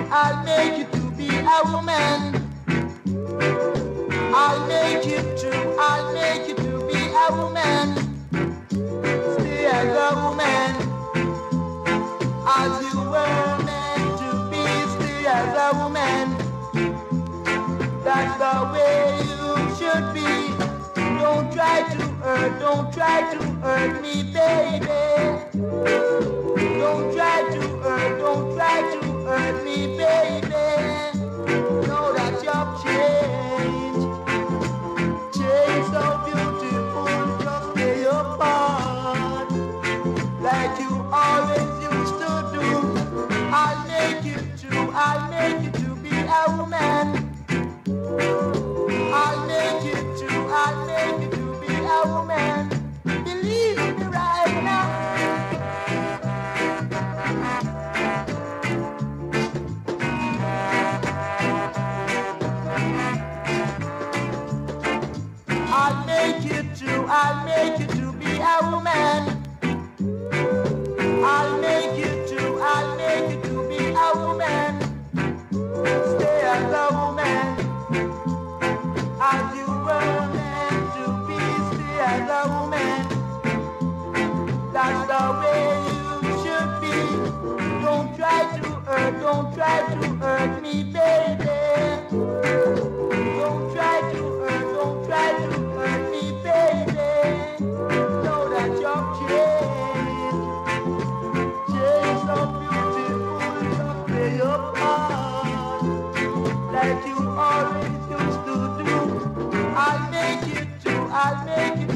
I'll make you to be a woman. I'll make you to be a woman. Stay as a woman, as you were meant to be. Stay as a woman. That's the way you should be. Don't try to hurt me, baby. Don't try to hurt me, baby. Know that you've changed so beautiful, just stay apart, like you always used to do. I'll make you to be a woman. I'll make you to be a woman. Believe me right now. I'll make you to be a woman. I'll make you to be a woman. Stay as a woman, as you were meant to be. Stay as a woman. That's the way you should be. Don't try to hurt me, baby. Don't try to hurt me, baby. Know that you're changed so beautiful, just play your part, like you always used to do. I'll make you